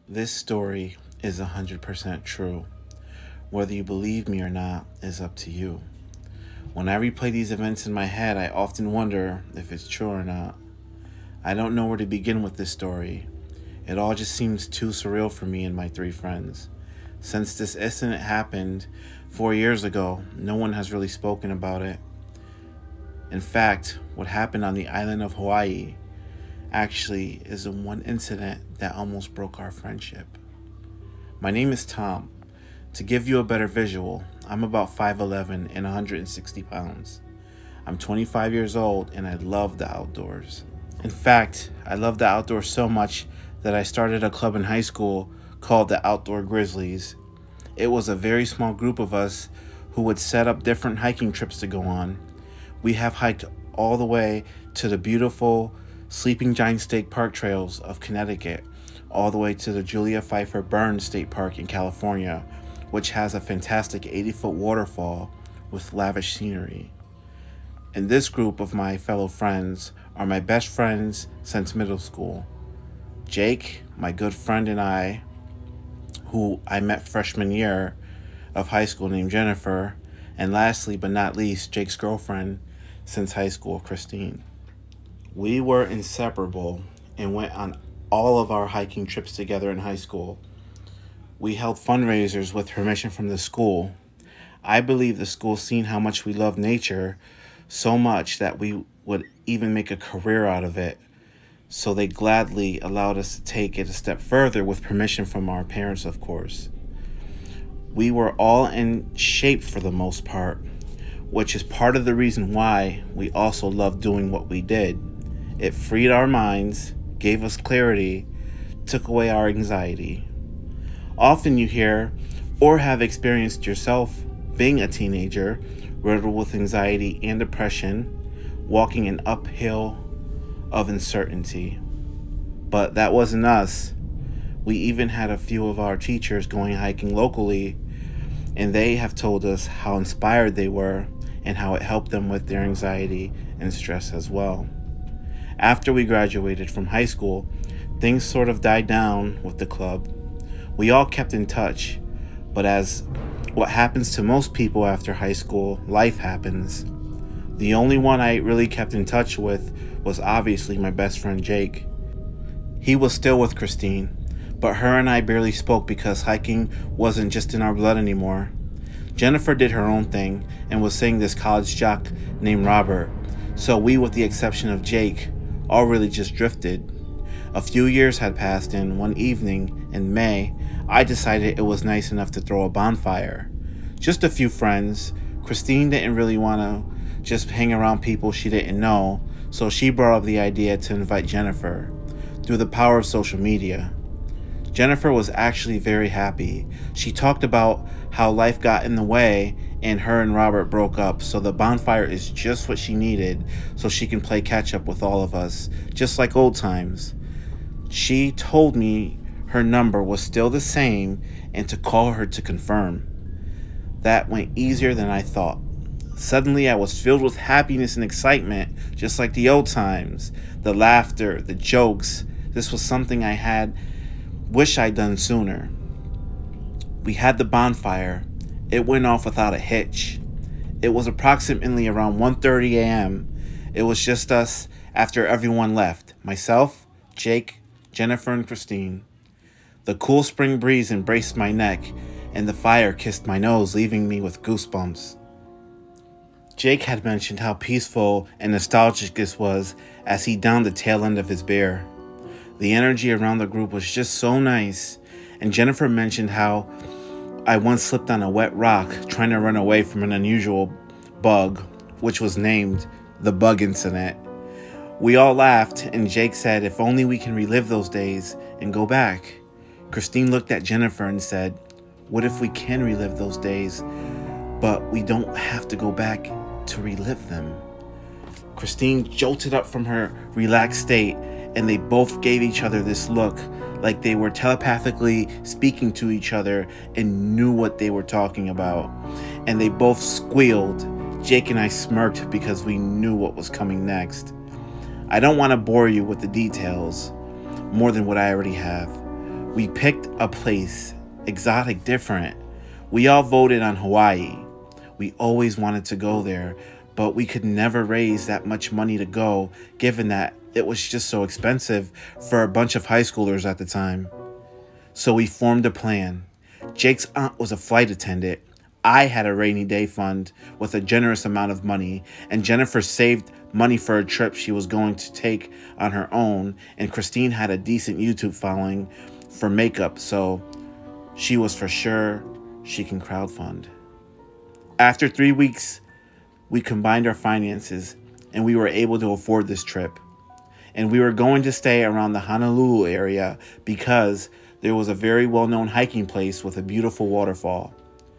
This story is 100% true. Whether you believe me or not is up to you. When I replay these events in my head, I often wonder if it's true or not. I don't know where to begin with this story. It all just seems too surreal for me and my three friends. Since this incident happened 4 years ago, no one has really spoken about it. In fact, what happened on the island of Hawaii actually is the one incident that almost broke our friendship. My name is Tom. To give you a better visual, I'm about 5'11" and 160 pounds. I'm 25 years old and I love the outdoors. In fact, I love the outdoors so much that I started a club in high school called the Outdoor Grizzlies. It was a very small group of us who would set up different hiking trips to go on. We have hiked all the way to the beautiful Sleeping Giant State Park trails of Connecticut, all the way to the Julia Pfeiffer Burns State Park in California, which has a fantastic 80-foot waterfall with lavish scenery. And this group of my fellow friends are my best friends since middle school. Jake, my good friend, and I, who I met freshman year of high school, named Jennifer, and lastly but not least, Jake's girlfriend since high school, Christine. We were inseparable and went on all of our hiking trips together in high school. We held fundraisers with permission from the school. I believe the school seen how much we love nature so much that we would even make a career out of it. So they gladly allowed us to take it a step further with permission from our parents, of course. We were all in shape for the most part, which is part of the reason why we also loved doing what we did. It freed our minds, gave us clarity, took away our anxiety. Often you hear or have experienced yourself being a teenager, riddled with anxiety and depression, walking an uphill of uncertainty. But that wasn't us. We even had a few of our teachers going hiking locally, and they have told us how inspired they were and how it helped them with their anxiety and stress as well. After we graduated from high school, things sort of died down with the club. We all kept in touch, but as what happens to most people after high school, life happens. The only one I really kept in touch with was obviously my best friend Jake. He was still with Christine, but her and I barely spoke because hiking wasn't just in our blood anymore. Jennifer did her own thing and was seeing this college jock named Robert, so we, with the exception of Jake, all really just drifted. A few years had passed, and one evening in May, I decided it was nice enough to throw a bonfire. Just a few friends. Christine didn't really want to just hang around people she didn't know, so she brought up the idea to invite Jennifer through the power of social media. Jennifer was actually very happy. She talked about how life got in the way and her and Robert broke up, so the bonfire is just what she needed so she can play catch up with all of us, just like old times. She told me her number was still the same and to call her to confirm. That went easier than I thought. Suddenly I was filled with happiness and excitement, just like the old times. The laughter, the jokes. This was something I had wished I'd done sooner. We had the bonfire. It went off without a hitch. It was approximately around 1:30 a.m. It was just us after everyone left. Myself, Jake, Jennifer, and Christine. The cool spring breeze embraced my neck, and the fire kissed my nose, leaving me with goosebumps. Jake had mentioned how peaceful and nostalgic this was as he downed the tail end of his beer. The energy around the group was just so nice, and Jennifer mentioned how I once slipped on a wet rock trying to run away from an unusual bug, which was named the Bug Incident. We all laughed, and Jake said if only we can relive those days and go back. Christine looked at Jennifer and said, what if we can relive those days, but we don't have to go back to relive them? Christine jolted up from her relaxed state, and they both gave each other this look like they were telepathically speaking to each other and knew what they were talking about. And they both squealed. Jake and I smirked because we knew what was coming next. I don't want to bore you with the details more than what I already have. We picked a place, exotic, different. We all voted on Hawaii. We always wanted to go there, but we could never raise that much money to go, given that it was just so expensive for a bunch of high schoolers at the time. So we formed a plan. Jake's aunt was a flight attendant. I had a rainy day fund with a generous amount of money, and Jennifer saved money for a trip she was going to take on her own, and Christine had a decent YouTube following for makeup, so she was for sure she can crowdfund. After 3 weeks, we combined our finances and we were able to afford this trip. And we were going to stay around the Honolulu area because there was a very well-known hiking place with a beautiful waterfall.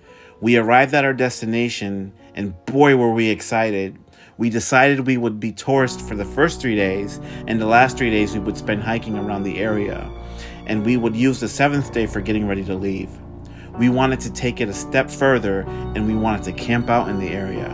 We arrived at our destination and boy were we excited. We decided we would be tourists for the first 3 days, and the last 3 days we would spend hiking around the area. And we would use the 7th day for getting ready to leave. We wanted to take it a step further and we wanted to camp out in the area.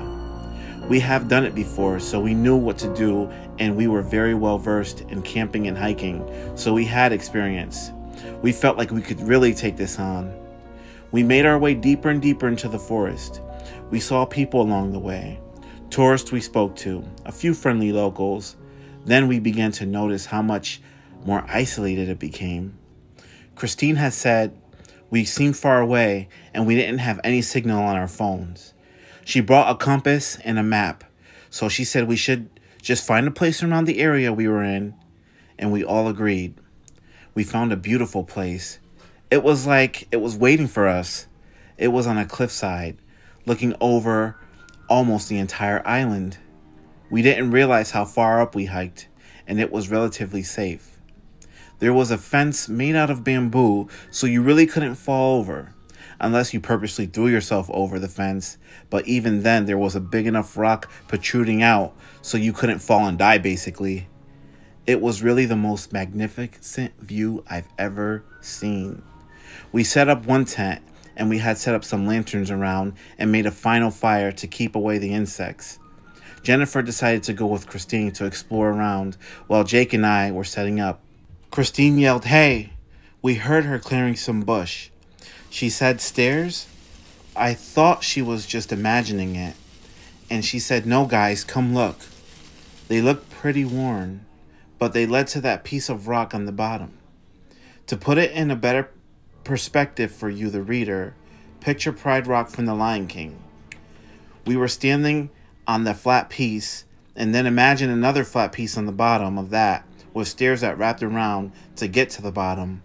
We have done it before, so we knew what to do, and we were very well versed in camping and hiking, so we had experience. We felt like we could really take this on. We made our way deeper and deeper into the forest. We saw people along the way, tourists we spoke to, a few friendly locals. Then we began to notice how much more isolated it became. Christine had said we seemed far away and we didn't have any signal on our phones. She brought a compass and a map, so she said we should just find a place around the area we were in, and we all agreed. We found a beautiful place. It was like it was waiting for us. It was on a cliffside, looking over almost the entire island. We didn't realize how far up we hiked, and it was relatively safe. There was a fence made out of bamboo, so you really couldn't fall over, unless you purposely threw yourself over the fence, but even then there was a big enough rock protruding out so you couldn't fall and die basically. It was really the most magnificent view I've ever seen. We set up one tent and we had set up some lanterns around and made a final fire to keep away the insects. Jennifer decided to go with Christine to explore around while Jake and I were setting up. Christine yelled, "Hey!" We heard her clearing some bush. She said, "Stairs?" I thought she was just imagining it. And she said, "No, guys, come look." They looked pretty worn, but they led to that piece of rock on the bottom. To put it in a better perspective for you, the reader, picture Pride Rock from The Lion King. We were standing on the flat piece, and then imagine another flat piece on the bottom of that with stairs that wrapped around to get to the bottom.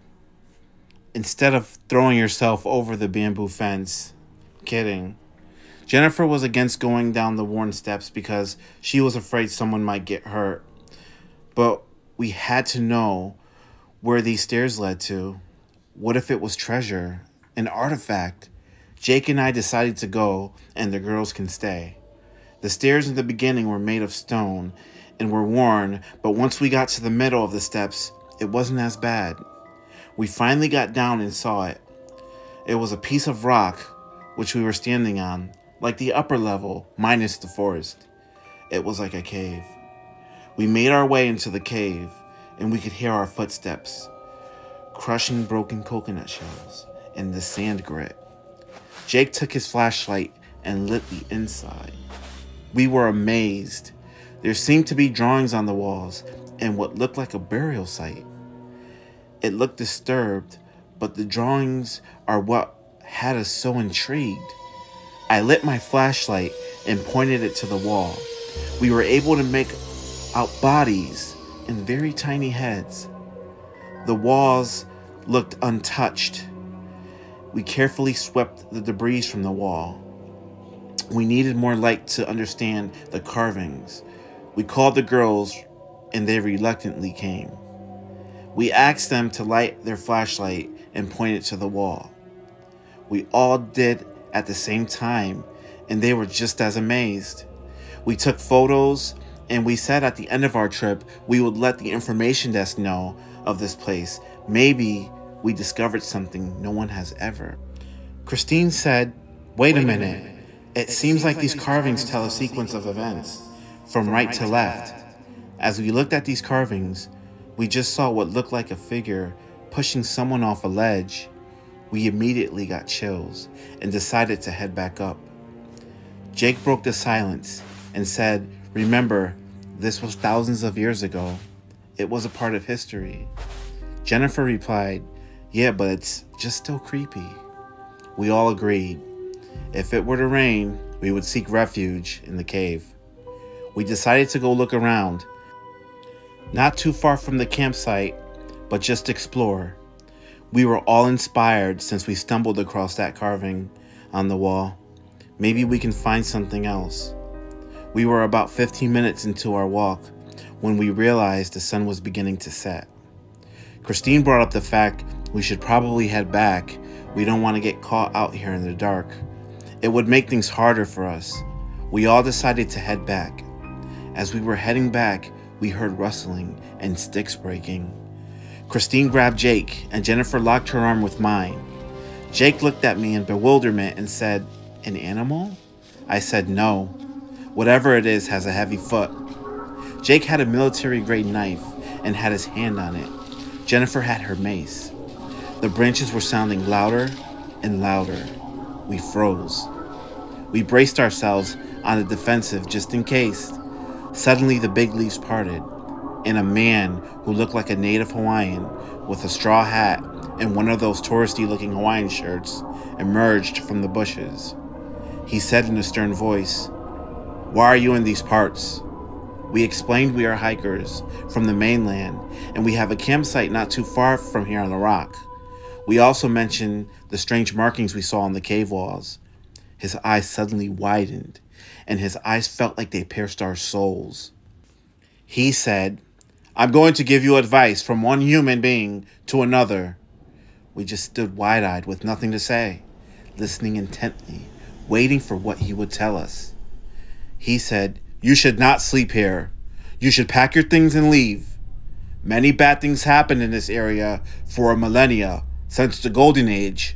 Instead of throwing yourself over the bamboo fence. Kidding. Jennifer was against going down the worn steps because she was afraid someone might get hurt. But we had to know where these stairs led to. What if it was treasure? An artifact? Jake and I decided to go, and the girls can stay. The stairs in the beginning were made of stone and were worn, but once we got to the middle of the steps, it wasn't as bad. We finally got down and saw it. It was a piece of rock which we were standing on, like the upper level, minus the forest. It was like a cave. We made our way into the cave, and we could hear our footsteps, crushing broken coconut shells and the sand grit. Jake took his flashlight and lit the inside. We were amazed. There seemed to be drawings on the walls and what looked like a burial site. It looked disturbed, but the drawings are what had us so intrigued. I lit my flashlight and pointed it to the wall. We were able to make out bodies and very tiny heads. The walls looked untouched. We carefully swept the debris from the wall. We needed more light to understand the carvings. We called the girls, and they reluctantly came. We asked them to light their flashlight and point it to the wall. We all did at the same time, and they were just as amazed. We took photos, and we said at the end of our trip, we would let the information desk know of this place. Maybe we discovered something no one has ever. Christine said, "Wait a minute. It seems like these carvings tell a sequence of events, from right to left." As we looked at these carvings, we just saw what looked like a figure pushing someone off a ledge, we immediately got chills and decided to head back up. Jake broke the silence and said, "Remember, this was thousands of years ago. It was a part of history." Jennifer replied, "Yeah, but it's just still creepy." We all agreed. If it were to rain, we would seek refuge in the cave. We decided to go look around, not too far from the campsite, but just explore. We were all inspired since we stumbled across that carving on the wall. Maybe we can find something else. We were about 15 minutes into our walk when we realized the sun was beginning to set. Christine brought up the fact we should probably head back. We don't want to get caught out here in the dark. It would make things harder for us. We all decided to head back. As we were heading back, we heard rustling and sticks breaking. Christine grabbed Jake and Jennifer locked her arm with mine. Jake looked at me in bewilderment and said, "An animal?" I said, "No. Whatever it is has a heavy foot." Jake had a military-grade knife and had his hand on it. Jennifer had her mace. The branches were sounding louder and louder. We froze. We braced ourselves on the defensive just in case. Suddenly the big leaves parted, and a man who looked like a native Hawaiian with a straw hat and one of those touristy-looking Hawaiian shirts emerged from the bushes. He said in a stern voice, "Why are you in these parts?" We explained we are hikers from the mainland, and we have a campsite not too far from here on the rock. We also mentioned the strange markings we saw on the cave walls. His eyes suddenly widened, and his eyes felt like they pierced our souls. He said, "I'm going to give you advice from one human being to another." We just stood wide-eyed with nothing to say, listening intently, waiting for what he would tell us. He said, "You should not sleep here. You should pack your things and leave. Many bad things happened in this area for a millennia since the Golden Age,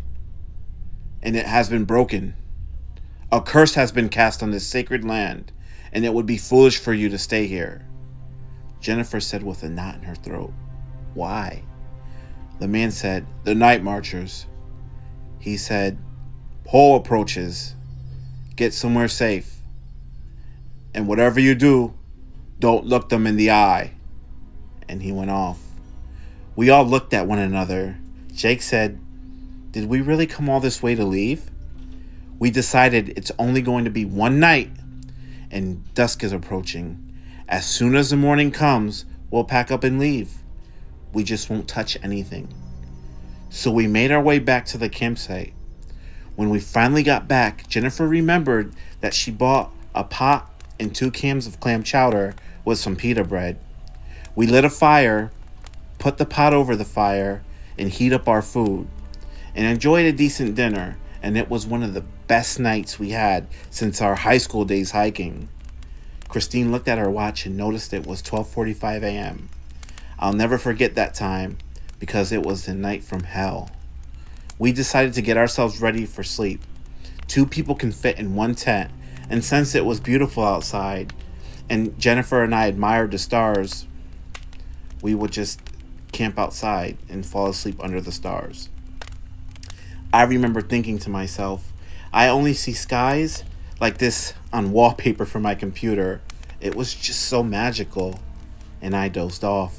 and it has been broken. A curse has been cast on this sacred land, and it would be foolish for you to stay here." Jennifer said with a knot in her throat, "Why?" The man said, "The night marchers." He said, "Pole approaches. Get somewhere safe. And whatever you do, don't look them in the eye." And he went off. We all looked at one another. Jake said, "Did we really come all this way to leave?" We decided it's only going to be one night, and dusk is approaching. As soon as the morning comes, we'll pack up and leave. We just won't touch anything. So we made our way back to the campsite. When we finally got back, Jennifer remembered that she bought a pot and 2 cans of clam chowder with some pita bread. We lit a fire, put the pot over the fire, and heat up our food, and enjoyed a decent dinner, and it was one of the best nights we had since our high school days hiking. Christine looked at her watch and noticed it was 12:45 a.m. I'll never forget that time because it was the night from hell. We decided to get ourselves ready for sleep. 2 people can fit in one tent, and since it was beautiful outside and Jennifer and I admired the stars, we would just camp outside and fall asleep under the stars. I remember thinking to myself, I only see skies like this on wallpaper for my computer. It was just so magical, and I dozed off.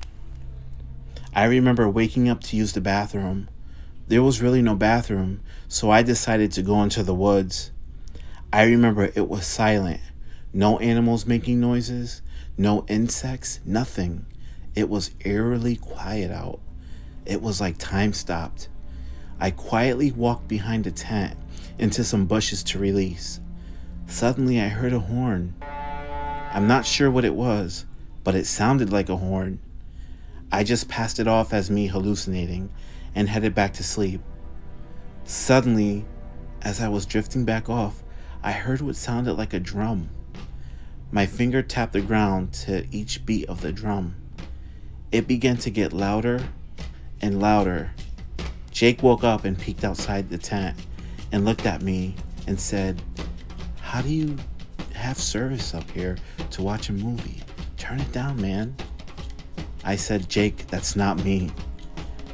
I remember waking up to use the bathroom. There was really no bathroom, so I decided to go into the woods. I remember it was silent. No animals making noises, no insects, nothing. It was eerily quiet out. It was like time stopped. I quietly walked behind a tent into some bushes to release. Suddenly I heard a horn. I'm not sure what it was, but it sounded like a horn. I just passed it off as me hallucinating and headed back to sleep. Suddenly, as I was drifting back off, I heard what sounded like a drum. My finger tapped the ground to each beat of the drum. It began to get louder and louder. Jake woke up and peeked outside the tent and looked at me and said, "How do you have service up here to watch a movie? Turn it down, man." I said, "Jake, that's not me."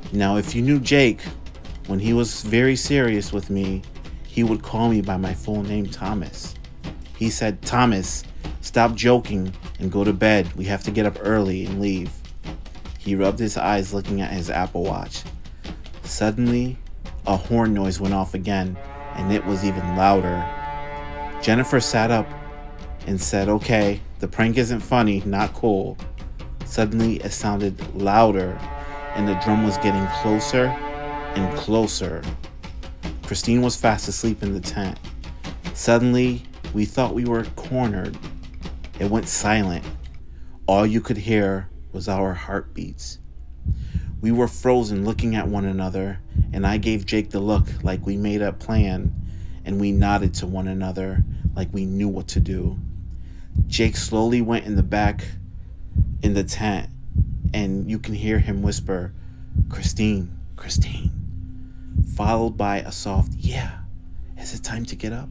Now, if you knew Jake, when he was very serious with me, he would call me by my full name, Thomas. He said, "Thomas, stop joking and go to bed. We have to get up early and leave." He rubbed his eyes looking at his Apple Watch. Suddenly, a horn noise went off again, and it was even louder. Jennifer sat up and said, "Okay, the prank isn't funny, not cool." Suddenly, it sounded louder, and the drum was getting closer and closer. Christine was fast asleep in the tent. Suddenly, we thought we were cornered. It went silent. All you could hear was our heartbeats. We were frozen looking at one another, and I gave Jake the look like we made a plan, and we nodded to one another like we knew what to do. Jake slowly went in the back in the tent, and you can hear him whisper, "Christine, Christine," followed by a soft, "Yeah, is it time to get up?"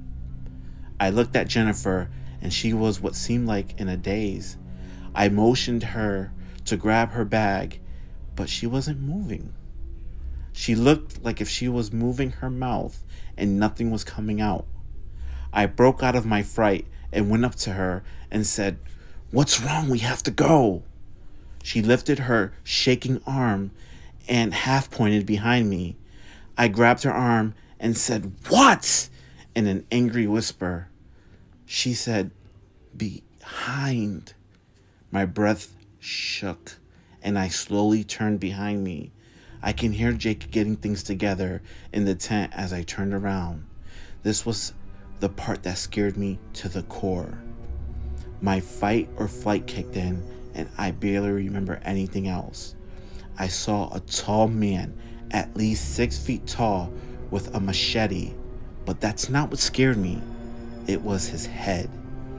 I looked at Jennifer, and she was what seemed like in a daze. I motioned her to grab her bag, but she wasn't moving. She looked like if she was moving her mouth and nothing was coming out. I broke out of my fright and went up to her and said, "What's wrong? We have to go." She lifted her shaking arm and half pointed behind me. I grabbed her arm and said, "What?" in an angry whisper. She said, "Behind." My breath shook, and I slowly turned behind me. I can hear Jake getting things together in the tent as I turned around. This was the part that scared me to the core. My fight or flight kicked in, and I barely remember anything else. I saw a tall man, at least 6 feet tall, with a machete, but that's not what scared me. It was his head.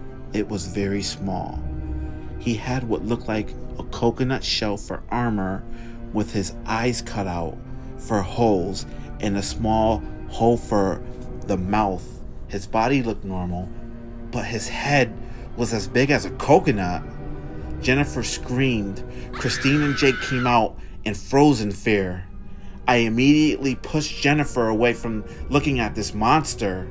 It was very small. He had what looked like a coconut shell for armor, with his eyes cut out for holes and a small hole for the mouth. His body looked normal, but his head was as big as a coconut. Jennifer screamed. Christine and Jake came out and froze in fear. I immediately pushed Jennifer away from looking at this monster.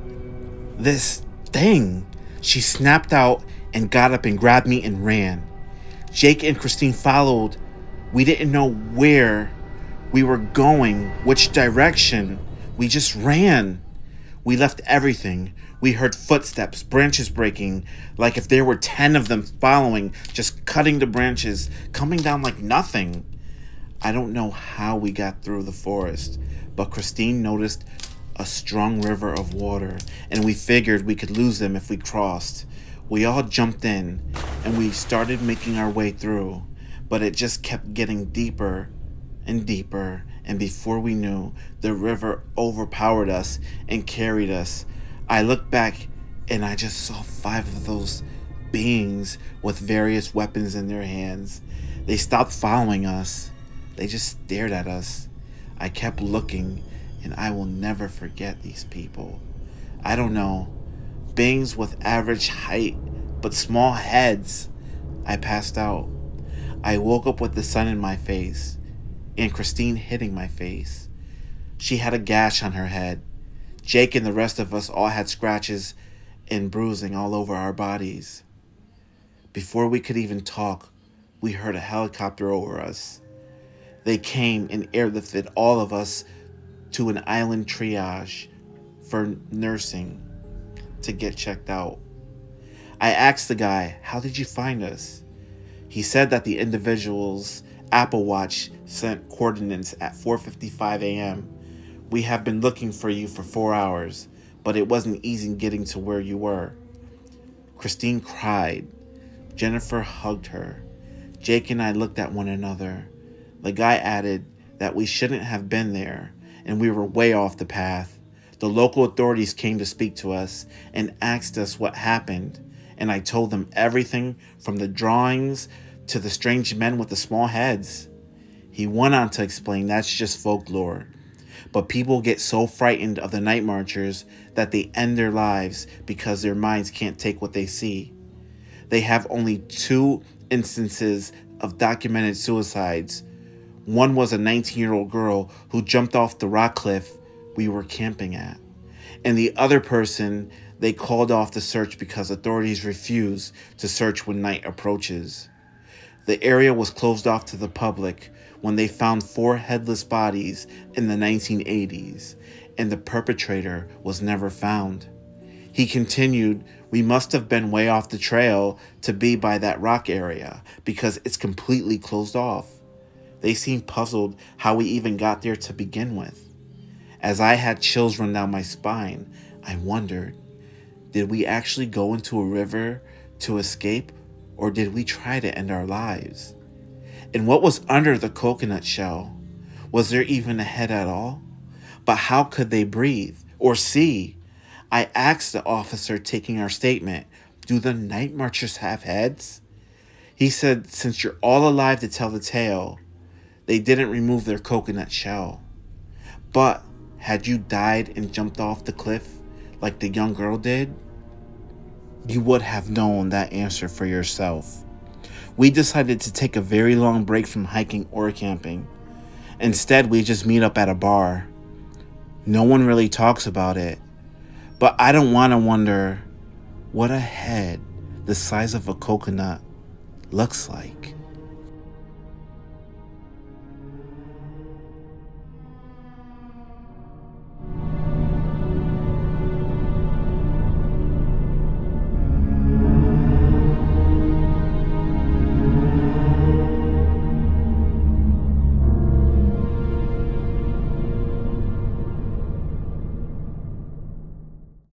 "This thing!" She snapped out and got up and grabbed me and ran. Jake and Christine followed. We didn't know where we were going, which direction. We just ran. We left everything. We heard footsteps, branches breaking, like if there were 10 of them following, just cutting the branches, coming down like nothing. I don't know how we got through the forest, but Christine noticed a strong river of water, and we figured we could lose them if we crossed. We all jumped in, and we started making our way through, but it just kept getting deeper and deeper, and before we knew, the river overpowered us and carried us. I looked back, and I just saw 5 of those beings with various weapons in their hands. They stopped following us. They just stared at us. I kept looking, and I will never forget these people. I don't know. Beings with average height, but small heads. I passed out. I woke up with the sun in my face, and Christine hitting my face. She had a gash on her head. Jake and the rest of us all had scratches and bruising all over our bodies. Before we could even talk, we heard a helicopter over us. They came and airlifted all of us to an island triage for nursing to get checked out. I asked the guy, "How did you find us?" He said that the individual's Apple Watch sent coordinates at 4:55 a.m. "We have been looking for you for 4 hours, but it wasn't easy getting to where you were." Christine cried. Jennifer hugged her. Jake and I looked at one another. The guy added that we shouldn't have been there, and we were way off the path. The local authorities came to speak to us and asked us what happened, and I told them everything from the drawings to the strange men with the small heads. He went on to explain that's just folklore, but people get so frightened of the night marchers that they end their lives because their minds can't take what they see. They have only 2 instances of documented suicides. One was a 19-year-old girl who jumped off the rock cliff we were camping at. And the other person, they called off the search because authorities refuse to search when night approaches. The area was closed off to the public when they found 4 headless bodies in the 1980s, and the perpetrator was never found. He continued, "We must have been way off the trail to be by that rock area because it's completely closed off." They seemed puzzled how we even got there to begin with. As I had chills run down my spine, I wondered, did we actually go into a river to escape, or did we try to end our lives? And what was under the coconut shell? Was there even a head at all? But how could they breathe or see? I asked the officer taking our statement, "Do the night marchers have heads?" He said, "Since you're all alive to tell the tale, they didn't remove their coconut shell. But had you died and jumped off the cliff like the young girl did, you would have known that answer for yourself." We decided to take a very long break from hiking or camping. Instead, we just meet up at a bar. No one really talks about it, but I don't want to wonder what a head the size of a coconut looks like.